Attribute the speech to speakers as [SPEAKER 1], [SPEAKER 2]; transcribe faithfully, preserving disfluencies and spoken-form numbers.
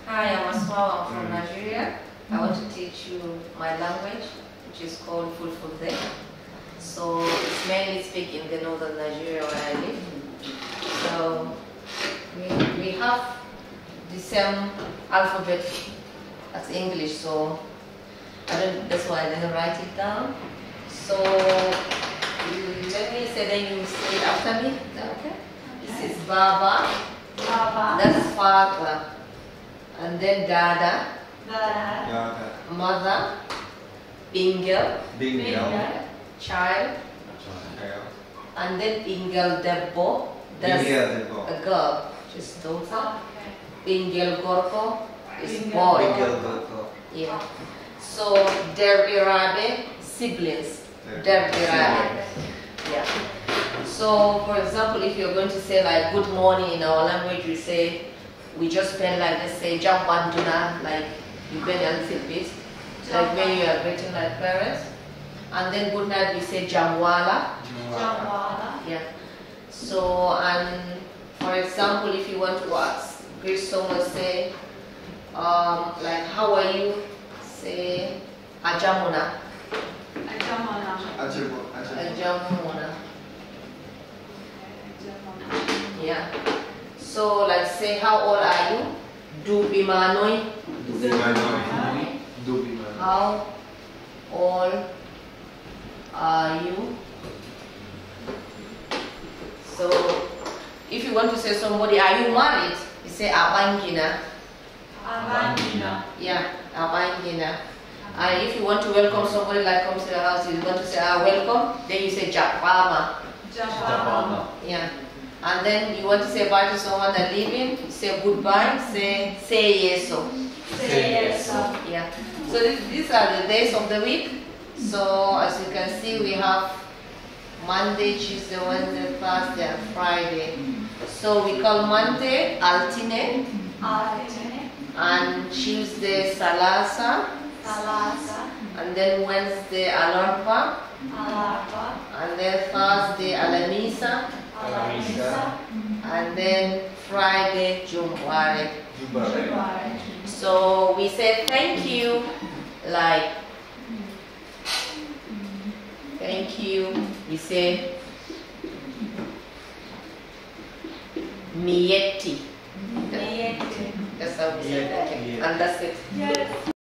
[SPEAKER 1] Hi, I'm Asma. I'm from Nigeria. I want to teach you my language, which is called Fulfulde. So it's mainly speak in the northern Nigeria where I live. So we, we have the same alphabet as English, so I don't, that's why I didn't write it down. So let me say, then you say it after me. Is that okay? This is Baba.
[SPEAKER 2] Baba.
[SPEAKER 1] That's father. And then Dada.
[SPEAKER 2] Dada.
[SPEAKER 3] Dada.
[SPEAKER 1] Mother. Bingel.
[SPEAKER 3] Bingel.
[SPEAKER 1] Child.
[SPEAKER 3] Child.
[SPEAKER 1] And then Bingel Debbo. That's
[SPEAKER 3] Bingel Debbo.
[SPEAKER 1] a girl, just daughter.
[SPEAKER 2] Okay.
[SPEAKER 1] Bingel Gorko is
[SPEAKER 2] Bingel.
[SPEAKER 1] boy.
[SPEAKER 3] Bingel Gorko.
[SPEAKER 1] Yeah. So Derbirabe, siblings. Derbirabe. Yeah. So for example, if you're going to say like good morning in our language, we say, we just bend like, let's say Jambanduna, like you bend a little bit, like when you are greeting like parents. And then good night we say Jamwala.
[SPEAKER 2] Jamwala.
[SPEAKER 1] Yeah. So, and for example, if you want to ask, greet someone, say, um, like, how are you? Say, Ajamuna.
[SPEAKER 2] Ajamona.
[SPEAKER 3] Ajamona.
[SPEAKER 1] Ajamuna. Yeah. So, like, say, how old are you? Dubimanoi.
[SPEAKER 3] Dubimanoi. Dubimanoi.
[SPEAKER 1] How old are you? So, if you want to say somebody, are you married? You say Abangina.
[SPEAKER 2] Abangina.
[SPEAKER 1] Yeah, Abangina. And if you want to welcome somebody like comes to the house, you want to say ah, welcome, then you say Japama.
[SPEAKER 2] Japama.
[SPEAKER 1] Yeah. And then you want to say bye to someone that leaving, you say goodbye, say say yeso.
[SPEAKER 2] Say yes.
[SPEAKER 1] Yeah. So this, these are the days of the week. So as you can see, we have Monday, Tuesday, Wednesday, Thursday, and Friday. So we call Monday Altine,
[SPEAKER 2] Altine.
[SPEAKER 1] and Tuesday Salasa,
[SPEAKER 2] Salasa.
[SPEAKER 1] and then Wednesday Alarpa,
[SPEAKER 2] Alarpa.
[SPEAKER 1] and then Thursday Alamisa,
[SPEAKER 2] Alamisa.
[SPEAKER 1] and then Friday Jumware.
[SPEAKER 2] Jumare.
[SPEAKER 1] So we say thank you, like thank you. We say Mieti.
[SPEAKER 2] Mieti.
[SPEAKER 1] That's how we say thank you. And that's it.
[SPEAKER 2] Yes.